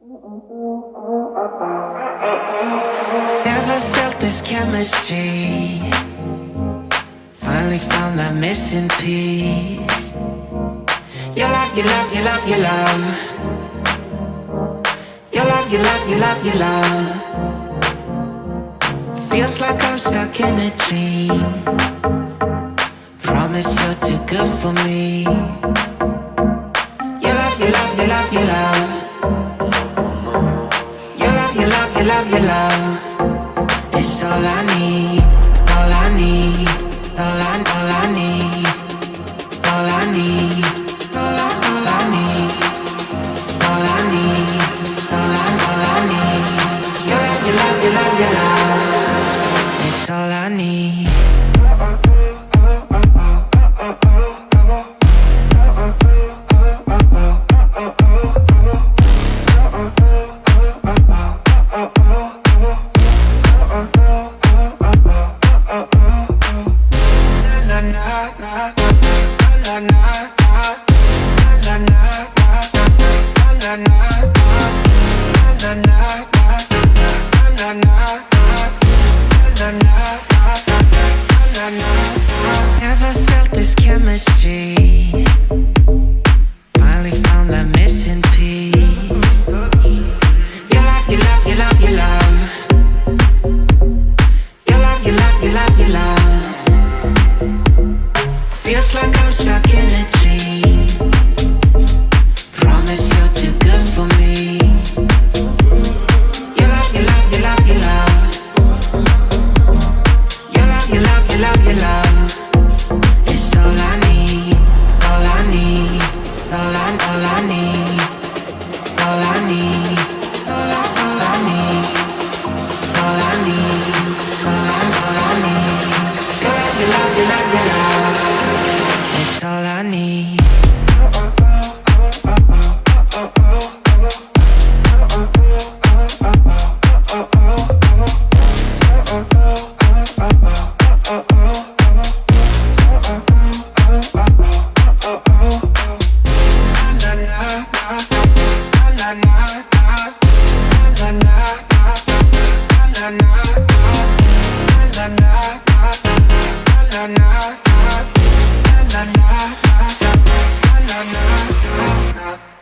Never felt this chemistry. Finally found that missing piece. Your love, your love, your love, your love. Your love, your love, your love, your love. Feels like I'm stuck in a dream. Promise you're too good for me. Your love, your love, your love, your love. Your love, your love, your love, your love. It's all I need, all I need, all I need, all I need, all I need, all I need, all I need. Your love, your love, your love, your love. It's all I need. Never felt this chemistry. Finally found that missing piece. Your love, your love, your love, your love. Your love, your love, your love, your love. Feels like I'm stuck in a dream. Promise you're too good for me. Your love, your love, your love, your love. Your love, your love, your love, your love. It's all I need, all I need, all I need, all I need, all I need, all I need, all I need. Your love, your love, your love, your love. It's all I need. Na